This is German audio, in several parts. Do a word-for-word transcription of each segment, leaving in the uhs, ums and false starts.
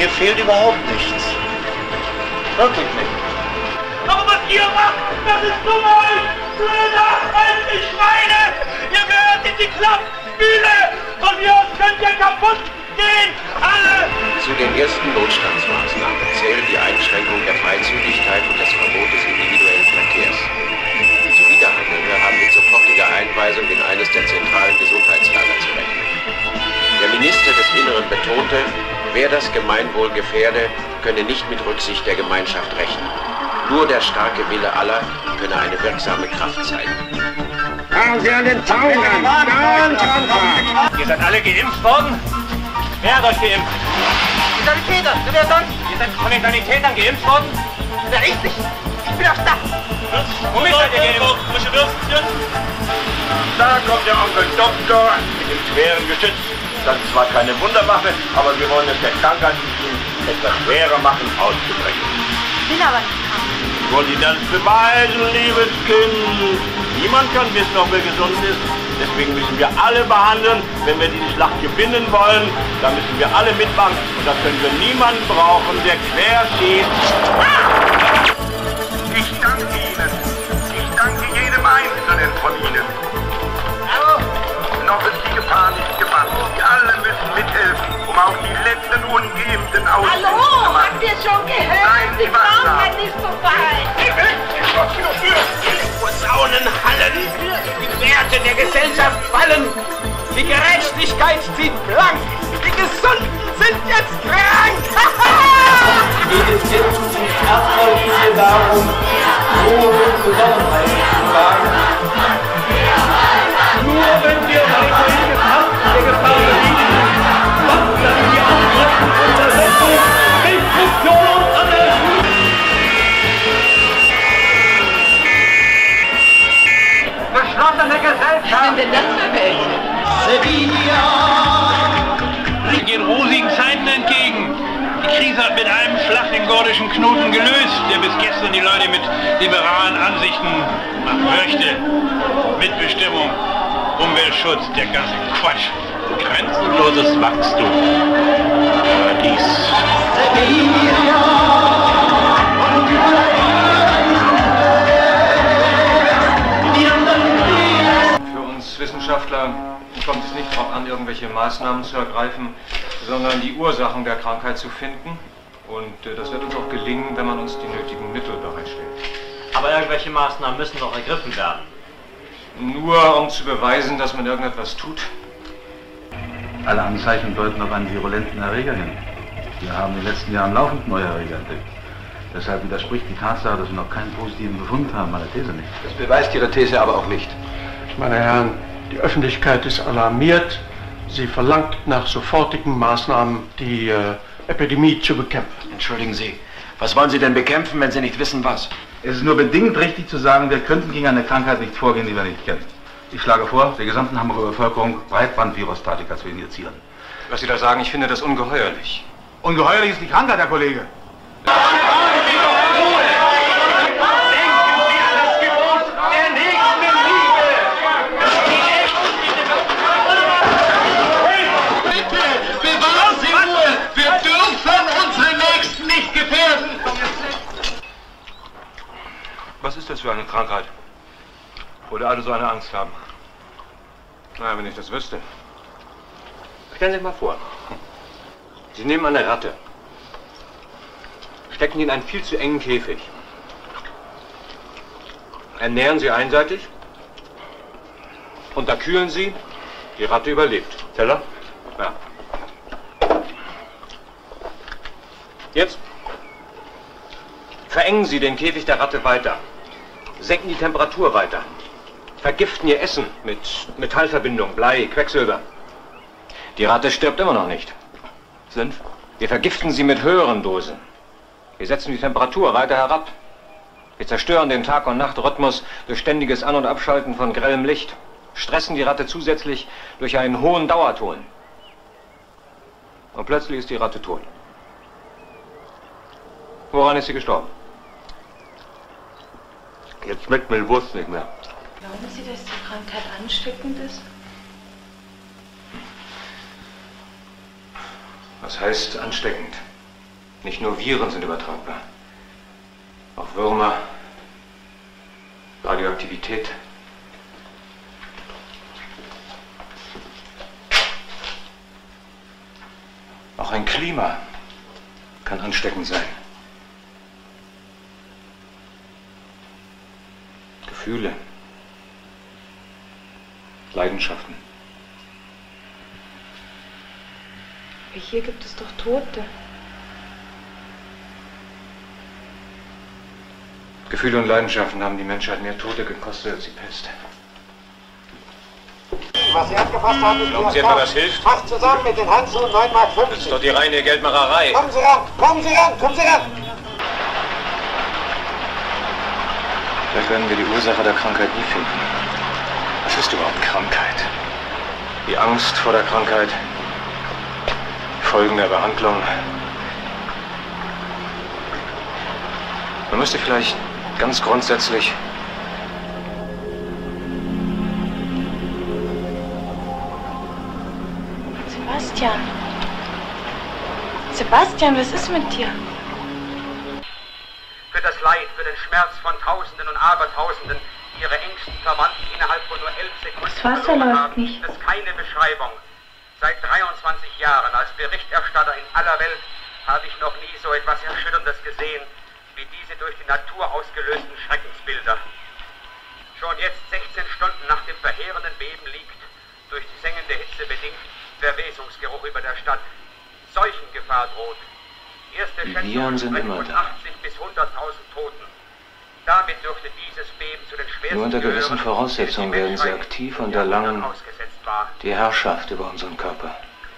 Mir fehlt überhaupt nichts. Wirklich nicht. Aber was ihr macht, das ist dumm euch! Blöde, alte Schweine! Ihr gehört in die Klappmühle! Von mir aus könnt ihr kaputt gehen! Alle! Zu den ersten Notstandsmaßnahmen zählen die Einschränkung der Freizügigkeit und das Verbot des individuellen Verkehrs. Zuwiderhandelnde haben mit sofortiger Einweisung in eines der zentralen Gesundheitslager zu rechnen. Der Minister des Inneren betonte, wer das Gemeinwohl gefährde, könne nicht mit Rücksicht der Gemeinschaft rechnen. Nur der starke Wille aller könne eine wirksame Kraft zeigen. Fangen Sie an den Zaun an! Ganz einfach! Ihr seid alle geimpft worden? Wer hat euch geimpft? Die Sanitäter, wer sonst? Ihr seid von den Sanitätern geimpft worden? Ja, richtig. Ich bin doch da. Womit seid ihr geimpft? Frische Würstchen? Da kommt der Onkel Doktor mit dem schweren Geschütz. Das ist zwar keine Wunderwaffe, aber wir wollen es der Krankheit etwas schwerer machen, auszubrechen. Ich will aber nicht krank. Wollen Sie das beweisen, liebes Kind? Niemand kann wissen, ob er gesund ist. Deswegen müssen wir alle behandeln. Wenn wir diese Schlacht gewinnen wollen, dann müssen wir alle mitmachen. Und da können wir niemanden brauchen, der quer steht. Ich danke Ihnen. Ich danke jedem Einzelnen von Ihnen. Noch ist die Gefahr nicht gemacht. Wir alle müssen mithelfen, um auch die letzten Ungeimpften auszuschließen. Hallo, habt ihr schon gehört? Die Krankheit ist vorbei. Posaunen hallen, die Werte der Gesellschaft fallen, die Gerechtigkeit zieht blank, die Gesunden sind jetzt krank. Geht es jetzt erstmal hier darum, Ruhe und Besonnenheit zu wagen. Nur wenn wir weiterhin gefasst der Gefahr besiegen, was dann die Angriffe Untersetzung, Destruktion und Anarchie. Geschlossene Gesellschaft. Was sind denn das für welche? Sevilla! Wir gehen rosigen Zeiten entgegen. Die Krise hat mit einem Schlag den gordischen Knoten gelöst, der bis gestern die Leute mit liberalen Ansichten möchte. Mitbestimmung, Umweltschutz, der ganze Quatsch. Grenzenloses Wachstum. Paradies. Für uns Wissenschaftler kommt es nicht darauf an, irgendwelche Maßnahmen zu ergreifen, sondern die Ursachen der Krankheit zu finden. Und äh, das wird uns auch gelingen, wenn man uns die nötigen Mittel bereitstellt. Aber irgendwelche Maßnahmen müssen doch ergriffen werden. Nur um zu beweisen, dass man irgendetwas tut. Alle Anzeichen deuten auf einen virulenten Erreger hin. Wir haben in den letzten Jahren laufend neue Erreger entdeckt. Deshalb widerspricht die Tatsache, dass wir noch keinen positiven Befund haben, meiner These nicht. Das beweist Ihre These aber auch nicht. Meine Herren, die Öffentlichkeit ist alarmiert. Sie verlangt nach sofortigen Maßnahmen, die äh, Epidemie zu bekämpfen. Entschuldigen Sie, was wollen Sie denn bekämpfen, wenn Sie nicht wissen, was? Es ist nur bedingt richtig zu sagen, wir könnten gegen eine Krankheit nicht vorgehen, die wir nicht kennen. Ich schlage vor, der gesamten Hamburger Bevölkerung Breitbandvirostatika zu injizieren. Was Sie da sagen, ich finde das ungeheuerlich. Ungeheuerlich ist die Krankheit, Herr Kollege. Was ist das für eine Krankheit? Wo alle so eine Angst haben? Na, wenn ich das wüsste. Stellen Sie sich mal vor. Sie nehmen eine Ratte, stecken die in einen viel zu engen Käfig, ernähren sie einseitig, unterkühlen sie, die Ratte überlebt. Teller? Ja. Jetzt verengen Sie den Käfig der Ratte weiter, senken die Temperatur weiter, vergiften ihr Essen mit Metallverbindung, Blei, Quecksilber. Die Ratte stirbt immer noch nicht. Senf? Wir vergiften sie mit höheren Dosen. Wir setzen die Temperatur weiter herab. Wir zerstören den Tag- und Nachtrhythmus durch ständiges An- und Abschalten von grellem Licht, stressen die Ratte zusätzlich durch einen hohen Dauerton. Und plötzlich ist die Ratte tot. Woran ist sie gestorben? Jetzt schmeckt mir die Wurst nicht mehr. Glauben Sie, dass die Krankheit ansteckend ist? Was heißt ansteckend? Nicht nur Viren sind übertragbar. Auch Würmer, Radioaktivität. Auch ein Klima kann ansteckend sein. Gefühle, Leidenschaften. Aber hier gibt es doch Tote. Gefühle und Leidenschaften haben die Menschheit mehr Tote gekostet als die Pest. Was Sie angefasst haben, ist Glauben Sie etwa, das hilft? Macht zusammen mit den Handschuhen neun Mark fünfzig. Das ist doch die reine Geldmacherei. Kommen Sie ran, kommen Sie ran, kommen Sie ran! Vielleicht werden wir die Ursache der Krankheit nie finden. Was ist überhaupt Krankheit? Die Angst vor der Krankheit, Folgen der Behandlung. Man müsste vielleicht ganz grundsätzlich Sebastian. Sebastian, was ist mit dir? Für das Leid, für den Schmerz von Tausenden und Abertausenden, die ihre engsten Verwandten innerhalb von nur elf Sekunden Das Wasser läuft nicht. gibt es keine Beschreibung. Seit dreiundzwanzig Jahren als Berichterstatter in aller Welt habe ich noch nie so etwas Erschütterndes gesehen, wie diese durch die Natur ausgelösten Schreckensbilder. Schon jetzt, sechzehn Stunden nach dem verheerenden Beben, liegt, durch die sengende Hitze bedingt, Verwesungsgeruch über der Stadt. Seuchengefahr droht. Erste Die Viren sind immer von da. achtzig bis hunderttausend Toten. Damit dürfte dieses Beben zu den schwersten Nur unter gewissen gehören, Voraussetzungen die die werden sie Menschheit aktiv und Jahrhunderten erlangen ausgesetzt war. die Herrschaft über unseren Körper.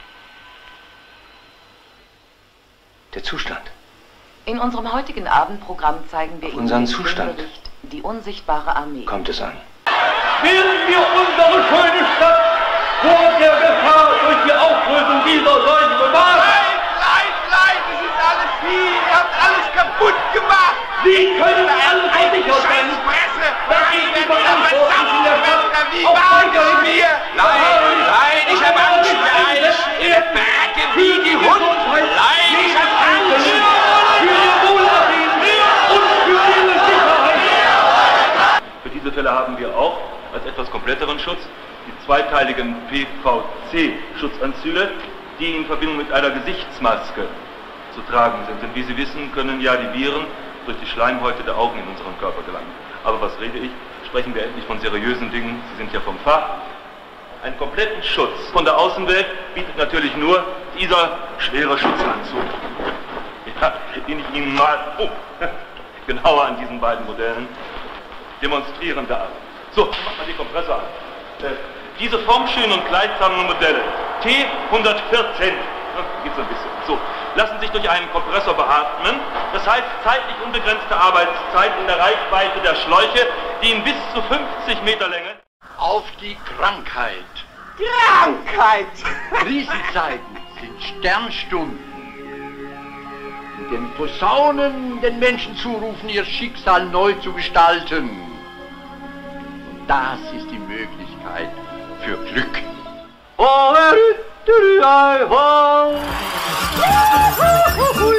Der Zustand. In unserem heutigen Abendprogramm zeigen wir Auf Ihnen unseren den Zustand Filmbericht Die unsichtbare Armee. kommt es an. Während wir unsere schöne Stadt vor der Gefahr durch die Auflösung dieser Leute bewahren. Nein, nein, nein, das ist alles viel. Ihr habt alles kaputt gemacht. Sie können alle versichert sein, dass Sie die Verantwortlichen in der Stadt auch weiterhin mir. Nein, nein, ich habe Angst für euch. Ihr werdet verrecken wie die Hunde. Nein, ich habe Angst. Für Ihr Wohlergehen und für Ihre Sicherheit. Für diese Fälle haben wir auch als etwas kompletteren Schutz die zweiteiligen P V C-Schutzanzüge, die in Verbindung mit einer Gesichtsmaske zu tragen sind. Denn wie Sie wissen, können ja die Viren durch die Schleimhäute der Augen in unseren Körper gelangen. Aber was rede ich? Sprechen wir endlich von seriösen Dingen. Sie sind ja vom Fach. Einen kompletten Schutz von der Außenwelt bietet natürlich nur dieser schwere Schutzanzug. Ja, den ich Ihnen mal oh, genauer an diesen beiden Modellen demonstrieren darf. So, mach mal die Kompressor an. Äh, diese formschönen und kleidsamen Modelle T hundertvierzehn, gibt's ein bisschen, so, lassen sich durch einen Kompressor beatmen. Das heißt zeitlich unbegrenzte Arbeitszeit in der Reichweite der Schläuche, die in bis zu fünfzig Meter Länge. Auf die Krankheit. Krankheit! Krisenzeiten sind Sternstunden, in denen Posaunen den Menschen zurufen, ihr Schicksal neu zu gestalten. Und das ist die Möglichkeit für Glück. Oh,